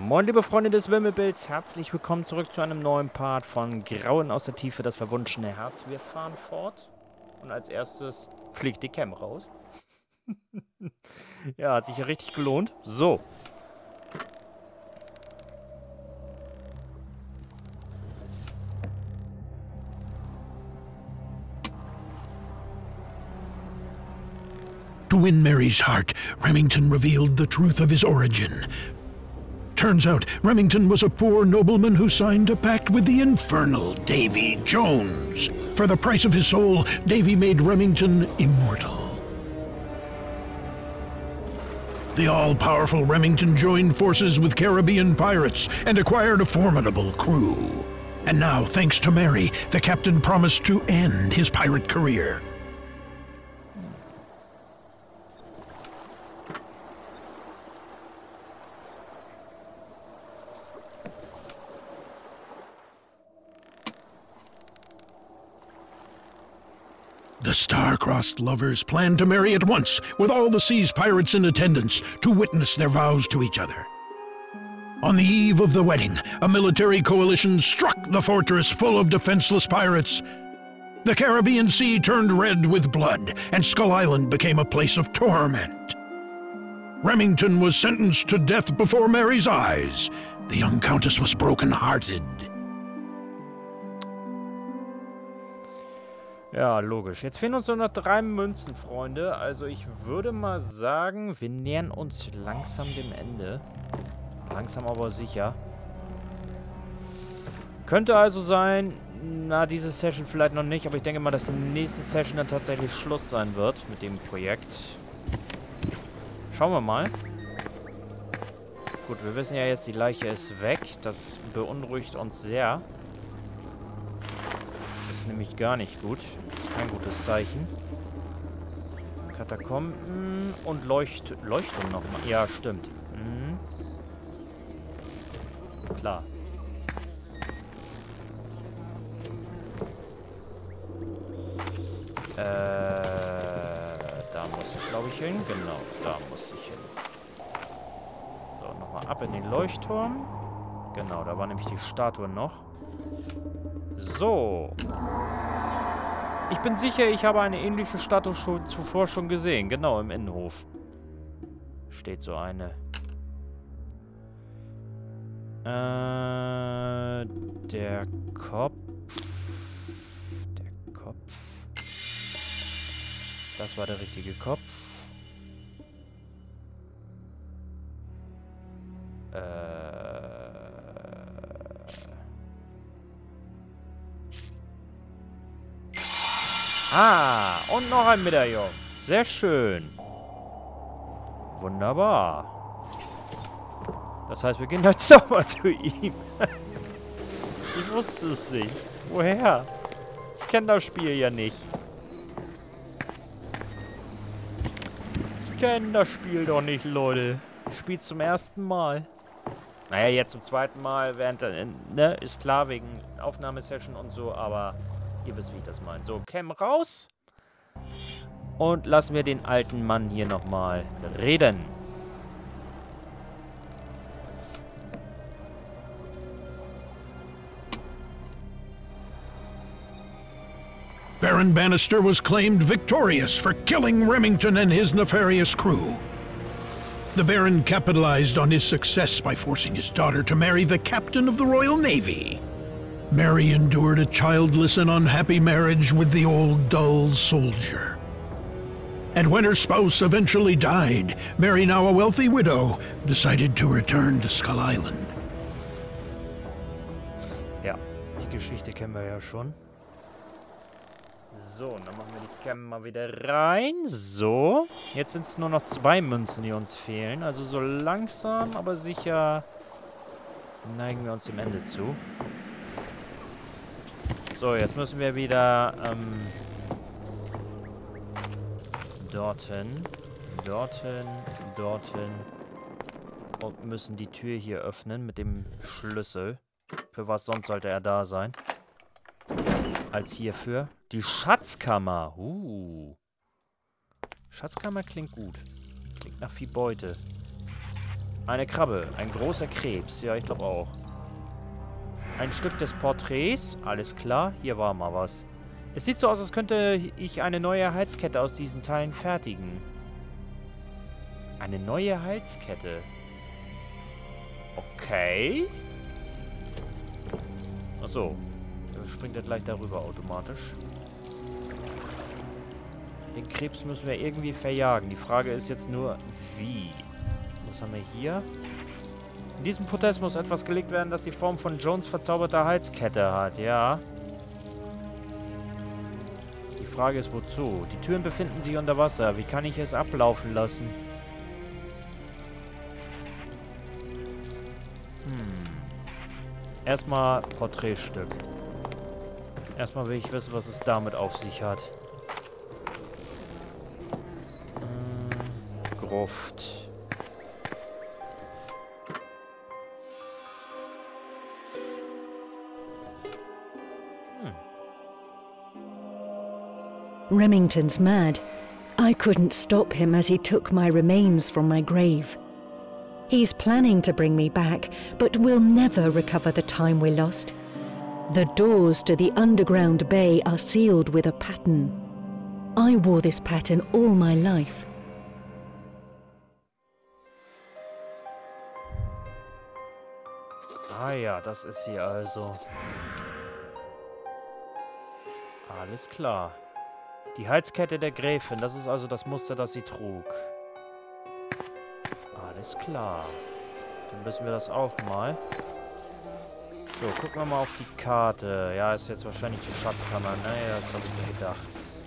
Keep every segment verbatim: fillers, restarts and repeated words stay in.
Moin liebe Freunde des Wimmelbilds, herzlich willkommen zurück zu einem neuen Part von Grauen aus der Tiefe, das verwunschene Herz. Wir fahren fort und als erstes fliegt die Cam raus. Ja, hat sich ja richtig gelohnt. So. To win Mary's heart, Remington revealed the truth of his origin. Turns out, Remington was a poor nobleman who signed a pact with the infernal Davy Jones. For the price of his soul, Davy made Remington immortal. The all-powerful Remington joined forces with Caribbean pirates and acquired a formidable crew. And now, thanks to Mary, the captain promised to end his pirate career. The star-crossed lovers planned to marry at once, with all the sea's pirates in attendance to witness their vows to each other. On the eve of the wedding, a military coalition struck the fortress full of defenseless pirates. The Caribbean Sea turned red with blood, and Skull Island became a place of torment. Remington was sentenced to death before Mary's eyes. The young countess was broken-hearted. Ja, logisch. Jetzt fehlen uns nur noch drei Münzen, Freunde. Also ich würde mal sagen, wir nähern uns langsam dem Ende. Langsam aber sicher. Könnte also sein, na, diese Session vielleicht noch nicht, aber ich denke mal, dass die nächste Session dann tatsächlich Schluss sein wird mit dem Projekt. Schauen wir mal. Gut, wir wissen ja jetzt, die Leiche ist weg. Das beunruhigt uns sehr. Das ist nämlich gar nicht gut. Das ist kein gutes Zeichen. Katakomben und Leucht Leuchtturm nochmal. Ja, stimmt. Mhm. Klar. Äh, da muss ich, glaube ich, hin. Genau, da muss ich hin. So, nochmal ab in den Leuchtturm. Genau, da war nämlich die Statue noch. So. Ich bin sicher, ich habe eine ähnliche Statue schon zuvor schon gesehen. Genau, im Innenhof. Steht so eine. Äh, der Kopf. Der Kopf. Das war der richtige Kopf. Äh. Ah, und noch ein Medaillon. Sehr schön. Wunderbar. Das heißt, wir gehen jetzt nochmal zu ihm. Ich wusste es nicht. Woher? Ich kenne das Spiel ja nicht. Ich kenne das Spiel doch nicht, Leute. Ich spiele zum ersten Mal. Naja, jetzt zum zweiten Mal, während der, ne, ist klar, wegen Aufnahmesession und so, aber ihr wisst, wie ich das meine. So, Cam raus. Und lassen wir den alten Mann hier nochmal reden. Baron Bannister was claimed victorious for killing Remington and his nefarious crew. The Baron capitalized on his success by forcing his daughter to marry the captain of the Royal Navy. Mary endured a childless and unhappy marriage with the old, dull soldier. And when her spouse eventually died, Mary, now a wealthy widow, decided to return to Skull Island. Ja, die Geschichte kennen wir ja schon. So, dann machen wir die Cam mal wieder rein. So, jetzt sind es nur noch zwei Münzen, die uns fehlen. Also so langsam, aber sicher neigen wir uns dem Ende zu. So, jetzt müssen wir wieder ähm, dorthin, dorthin, dorthin und müssen die Tür hier öffnen mit dem Schlüssel. Für was sonst sollte er da sein? Als hierfür. Die Schatzkammer. Uh. Schatzkammer klingt gut. Klingt nach viel Beute. Eine Krabbe. Ein großer Krebs. Ja, ich glaube auch. Ein Stück des Porträts. Alles klar. Hier war mal was. Es sieht so aus, als könnte ich eine neue Halskette aus diesen Teilen fertigen. Eine neue Halskette. Okay. Achso. Dann springt er gleich darüber automatisch. Den Krebs müssen wir irgendwie verjagen. Die Frage ist jetzt nur, wie? Was haben wir hier? In diesem Protest muss etwas gelegt werden, das die Form von Jones verzauberter Halskette hat. Ja. Die Frage ist, wozu? Die Türen befinden sich unter Wasser. Wie kann ich es ablaufen lassen? Hm. Erstmal Porträtstück. Erstmal will ich wissen, was es damit auf sich hat. Hm. Gruft. Remington's mad. I couldn't stop him as he took my remains from my grave. He's planning to bring me back, but we'll never recover the time we lost. The doors to the underground bay are sealed with a pattern. I wore this pattern all my life. Ah ja, das ist sie also. Alles klar. Die Halskette der Gräfin, das ist also das Muster, das sie trug. Alles klar. Dann müssen wir das auch mal. So, gucken wir mal auf die Karte. Ja, ist jetzt wahrscheinlich die Schatzkammer. Naja, das habe ich mir gedacht.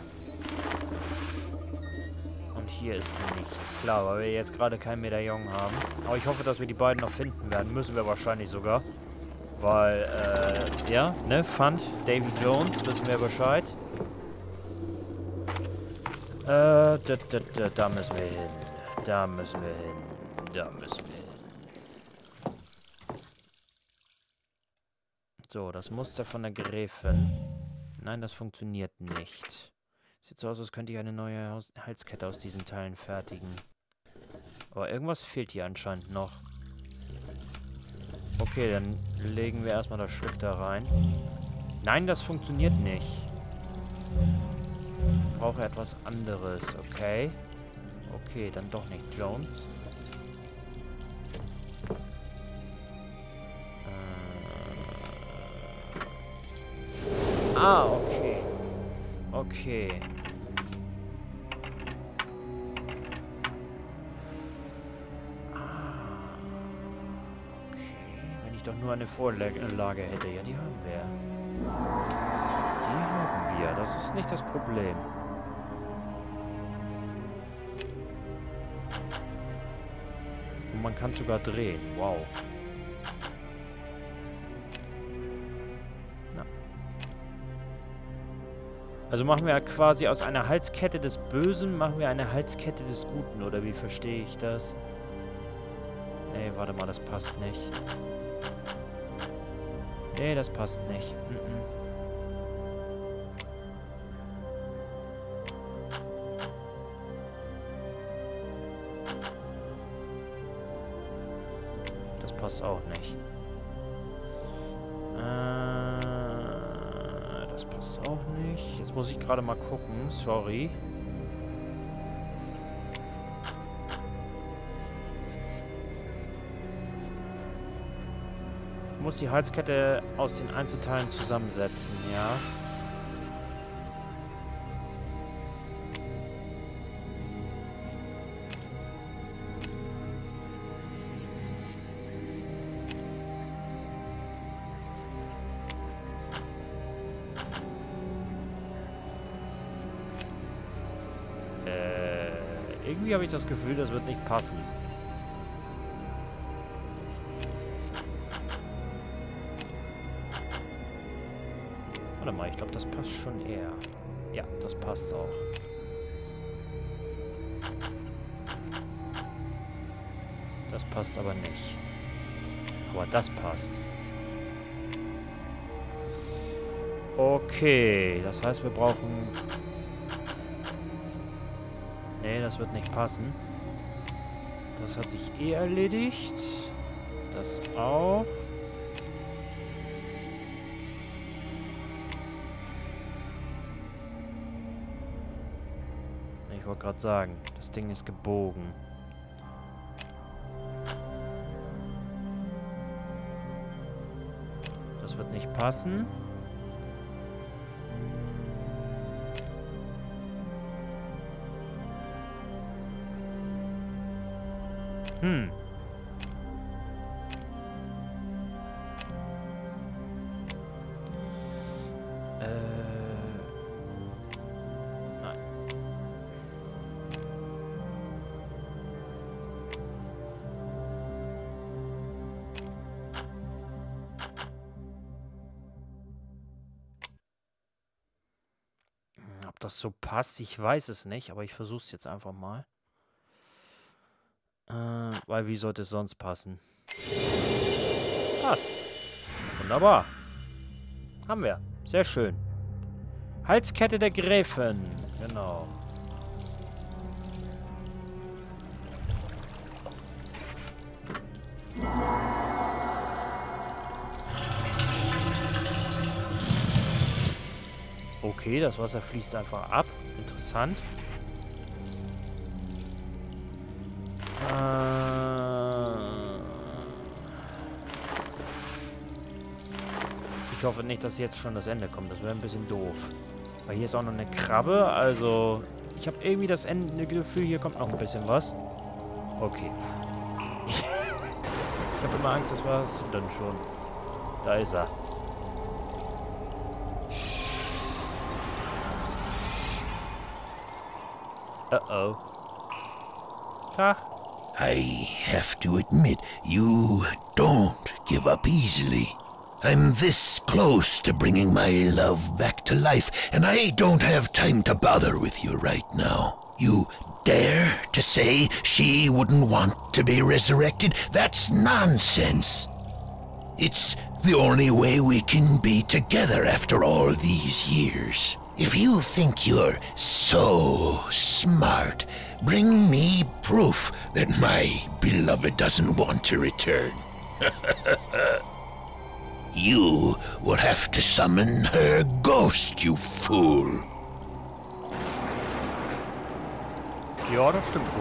Und hier ist nichts. Klar, weil wir jetzt gerade kein Medaillon haben. Aber ich hoffe, dass wir die beiden noch finden werden. Müssen wir wahrscheinlich sogar. Weil, äh, ja, ne, Fund, Davy Jones, wissen wir Bescheid. Äh, da, da, da, da müssen wir hin. Da müssen wir hin. Da müssen wir hin. So, das Muster von der Gräfin. Nein, das funktioniert nicht. Sieht so aus, als könnte ich eine neue Haus Halskette aus diesen Teilen fertigen. Aber irgendwas fehlt hier anscheinend noch. Okay, dann legen wir erstmal das Stück da rein. Nein, das funktioniert nicht. Ich brauche etwas anderes, okay. Okay, dann doch nicht Jones. Äh. Ah, okay. Okay. Ah. Okay. Wenn ich doch nur eine Vorlage hätte. Ja, die haben wir. Die haben wir. Das ist nicht das Problem. Und man kann sogar drehen. Wow. Na. Also machen wir quasi aus einer Halskette des Bösen, machen wir eine Halskette des Guten. Oder wie verstehe ich das? Nee, warte mal, das passt nicht. Nee, das passt nicht. Mm-mm. Passt auch nicht. Äh, das passt auch nicht. Jetzt muss ich gerade mal gucken. Sorry. Ich muss die Halskette aus den Einzelteilen zusammensetzen, ja. Irgendwie habe ich das Gefühl, das wird nicht passen. Warte mal, ich glaube, das passt schon eher. Ja, das passt auch. Das passt aber nicht. Aber das passt. Okay, das heißt, wir brauchen... Nee, das wird nicht passen. Das hat sich eh erledigt. Das auch. Ich wollte gerade sagen, das Ding ist gebogen. Das wird nicht passen. Hm. Äh. Nein. Ob das so passt, ich weiß es nicht, aber ich versuche es jetzt einfach mal. Äh, weil wie sollte es sonst passen? Passt. Wunderbar. Haben wir. Sehr schön. Halskette der Gräfin. Genau. Okay, das Wasser fließt einfach ab. Interessant. Ich hoffe nicht, dass jetzt schon das Ende kommt. Das wäre ein bisschen doof. Weil hier ist auch noch eine Krabbe. Also, ich habe irgendwie das Ende Gefühl, hier kommt noch ein bisschen was. Okay. Ich habe immer Angst, das war's dann schon. Da ist er. Uh-oh. Tag. I have to admit, you don't give up easily. I'm this close to bringing my love back to life, and I don't have time to bother with you right now. You dare to say she wouldn't want to be resurrected? That's nonsense. It's the only way we can be together after all these years. If you think you're so smart, bring me proof that my beloved doesn't want to return. You will have to summon her ghost, you fool. Ja, das stimmt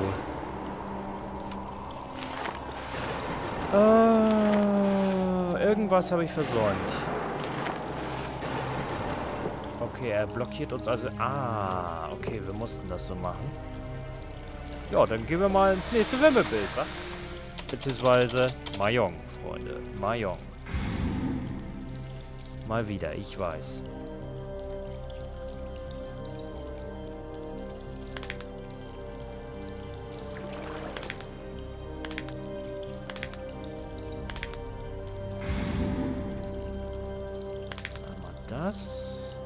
wohl. Äh, irgendwas habe ich versäumt. Okay, er blockiert uns also... Ah, okay, wir mussten das so machen. Ja, dann gehen wir mal ins nächste Wimmelbild, wa? Beziehungsweise Mahjong, Freunde. Mahjong. Mal wieder, ich weiß. Einmal das.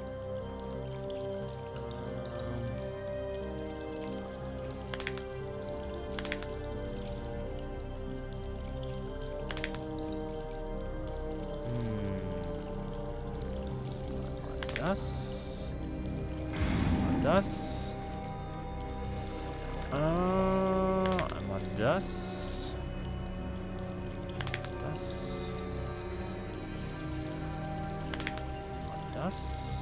Das. Das. Äh, einmal das. Das. Einmal das.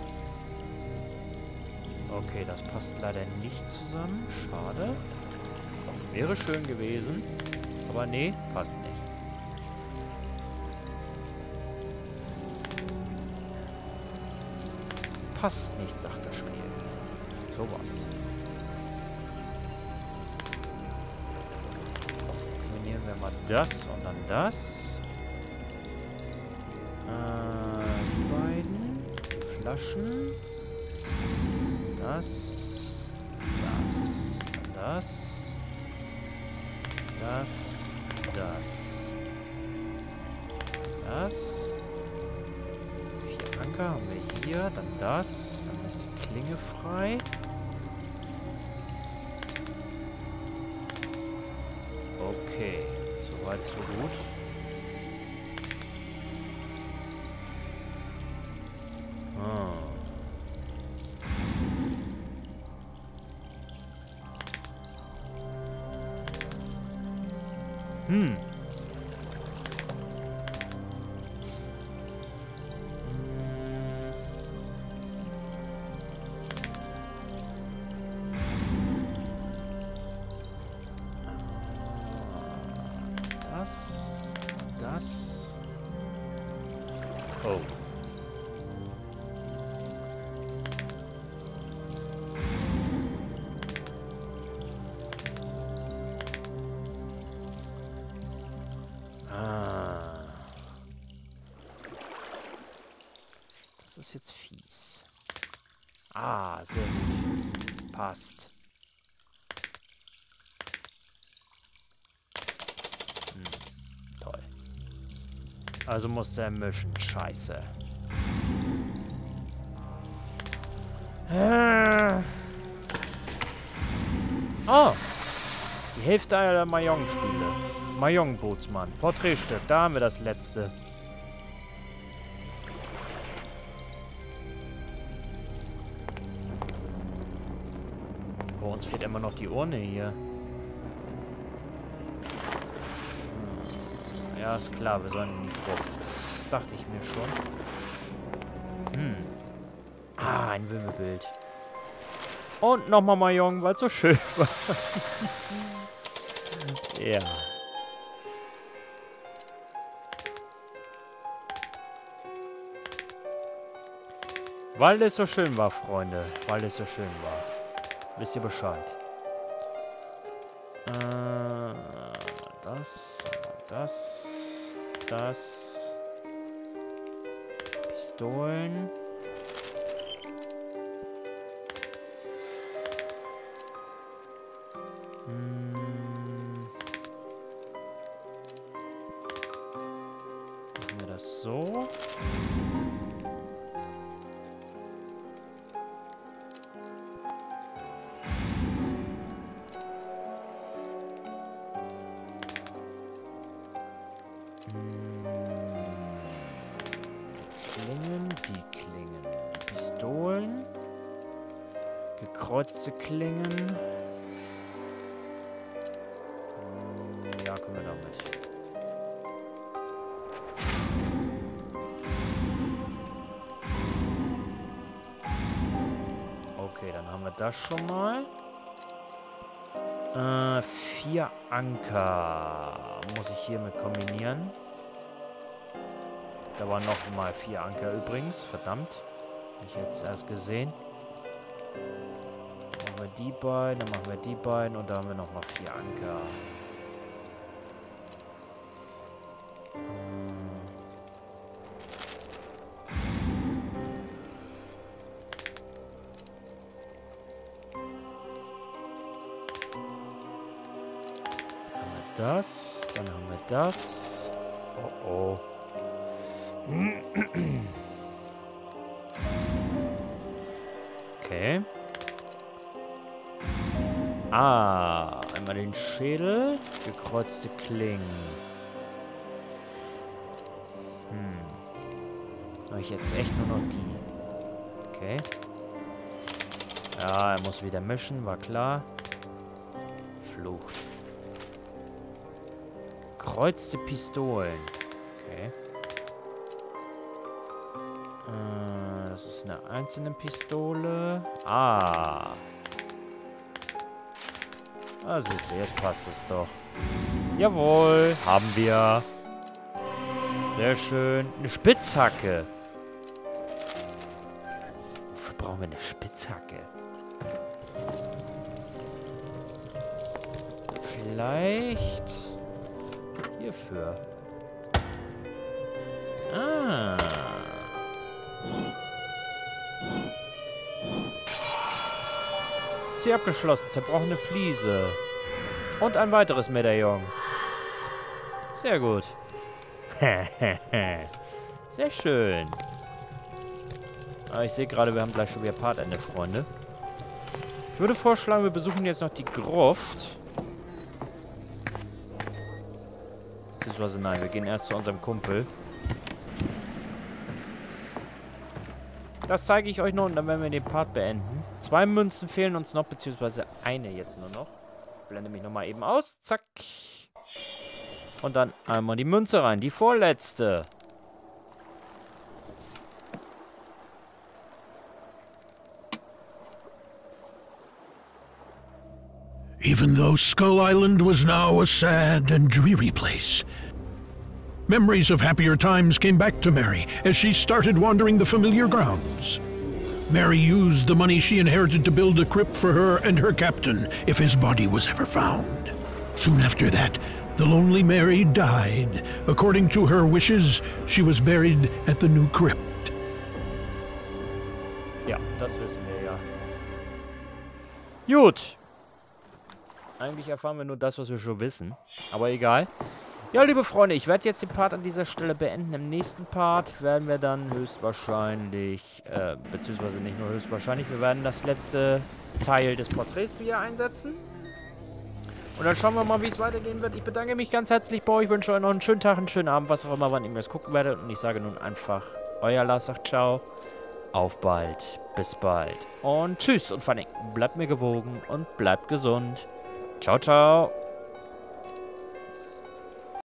Okay, das passt leider nicht zusammen. Schade. Wäre schön gewesen. Aber nee, passt nicht. Passt nicht, sagt das Spiel. Sowas. Kombinieren wir mal das und dann das. Äh, die beiden. Die Flaschen. Das. Das. Das. Das. Das. Das. Vier Anker haben wir hier. Dann das. Dann ist die Klinge frei. Okay. Soweit, so gut. Ah. Hm. Das. Das. Oh. Das ist jetzt fies. Ah, sehr gut. Passt. Hm, toll. Also muss der mischen. Scheiße. Äh. Oh. Die Hälfte aller Mahjong-Spiele. Mahjong-Bootsmann. Porträtstück. Da haben wir das letzte. Oh, uns fehlt immer noch die Urne hier. Hm. Ja, ist klar, wir sollen in die Gruft. Das dachte ich mir schon. Hm. Ah, ein Wimmelbild. Und nochmal Mahjong, weil es so schön war. Ja. Weil es so schön war, Freunde. Weil es so schön war. Wisst ihr Bescheid. Äh, das, das, das. Pistolen. Hm. Machen wir das so. Die Klingen. Die Pistolen. Gekreuzte Klingen. Ja, kommen wir damit. Okay, dann haben wir das schon mal. Äh, vier Anker. Muss ich hiermit kombinieren. Da waren noch mal vier Anker übrigens. Verdammt. Hab ich jetzt erst gesehen. Dann machen wir die beiden, dann machen wir die beiden und da haben wir noch mal vier Anker. Dann haben wir das, dann haben wir das. Oh oh. Okay. Ah, einmal den Schädel, gekreuzte Klingen. Hm. Habe ich jetzt echt nur noch die. Okay. Ja, er muss wieder mischen, war klar. Flucht. Gekreuzte Pistolen. Okay. Das ist eine einzelne Pistole. Ah. Ah, siehst du, jetzt passt es doch. Jawohl, haben wir. Sehr schön. Eine Spitzhacke. Wofür brauchen wir eine Spitzhacke? Vielleicht hierfür. Ah. Sie abgeschlossen, zerbrochene Fliese. Und ein weiteres Medaillon. Sehr gut. Sehr schön. Aber ich sehe gerade, wir haben gleich schon wieder Partende, Freunde. Ich würde vorschlagen, wir besuchen jetzt noch die Gruft. Beziehungsweise nein, wir gehen erst zu unserem Kumpel. Das zeige ich euch noch und dann werden wir den Part beenden. Zwei Münzen fehlen uns noch, beziehungsweise eine jetzt nur noch. Blende mich nochmal eben aus. Zack. Und dann einmal die Münze rein. Die vorletzte. Even though Skull Island was now a sad and dreary place, memories of happier times came back to Mary as she started wandering the familiar grounds. Mary used the money she inherited to build a crypt for her and her captain if his body was ever found. Soon after that, the lonely Mary died. According to her wishes, she was buried at the new crypt. Ja, das wissen wir ja. Gut. Eigentlich erfahren wir nur das, was wir schon wissen. Aber egal. Ja, liebe Freunde, ich werde jetzt den Part an dieser Stelle beenden. Im nächsten Part werden wir dann höchstwahrscheinlich, äh, beziehungsweise nicht nur höchstwahrscheinlich, wir werden das letzte Teil des Porträts wieder einsetzen. Und dann schauen wir mal, wie es weitergehen wird. Ich bedanke mich ganz herzlich bei euch, wünsche euch noch einen schönen Tag, einen schönen Abend, was auch immer, wann ihr mir das gucken werdet. Und ich sage nun einfach, euer Lars sagt ciao, auf bald, bis bald und tschüss. Und vor allem, bleibt mir gewogen und bleibt gesund. Ciao, ciao.